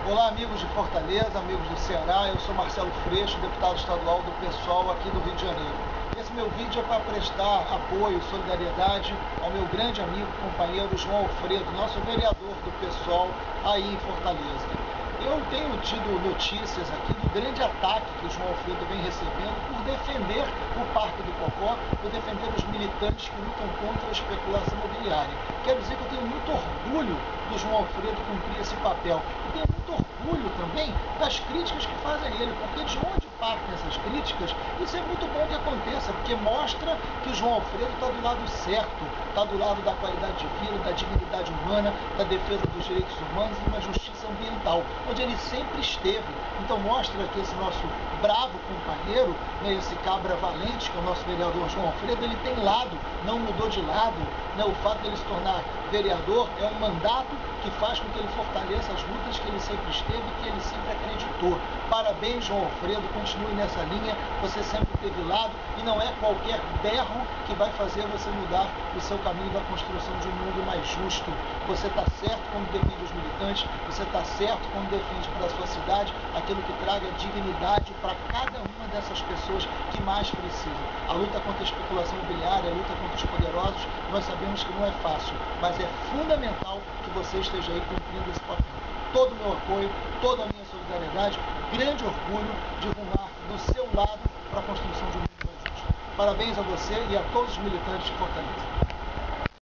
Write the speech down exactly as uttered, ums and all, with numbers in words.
Olá, amigos de Fortaleza, amigos do Ceará, eu sou Marcelo Freixo, deputado estadual do PSOL aqui do Rio de Janeiro. Esse meu vídeo é para prestar apoio, solidariedade ao meu grande amigo, companheiro João Alfredo, nosso vereador do PSOL aí em Fortaleza. Eu tenho tido notícias aqui do grande ataque que o João Alfredo vem recebendo por defender o Parque do Cocó, por defender os militantes que lutam contra a especulação imobiliária. Quero dizer que eu tenho muito orgulho do João Alfredo cumprir esse papel. E tenho muito orgulho também das críticas que fazem ele, porque de onde partem essas críticas, isso é muito bom que aconteça, porque mostra que o João Alfredo está do lado certo, está do lado da qualidade de vida, da dignidade humana, da defesa dos direitos humanos e uma justiça ambiental, onde ele sempre esteve. Então mostra que esse nosso bravo companheiro, né, esse cabra valente, que é o nosso vereador João Alfredo, ele tem lado, não mudou de lado. Né? O fato de ele se tornar vereador é um mandato que faz com que ele fortaleça as lutas que ele sempre esteve e que ele sempre acreditou. Parabéns, João Alfredo, continue nessa linha, você sempre teve lado e não é qualquer berro que vai fazer você mudar o seu caminho da construção de um mundo mais justo. Você está certo quando defende os militantes, você está certo quando defende para a sua cidade aquilo que traga dignidade para cada uma dessas pessoas que mais precisam. A luta contra a especulação imobiliária, a luta contra os poderosos, nós sabemos que não é fácil, mas é fundamental que você esteja aí cumprindo esse papel. Todo o meu apoio, toda a minha solidariedade, grande orgulho de rumar do seu lado para a construção de um mundo mais justo. Parabéns a você e a todos os militantes de Fortaleza.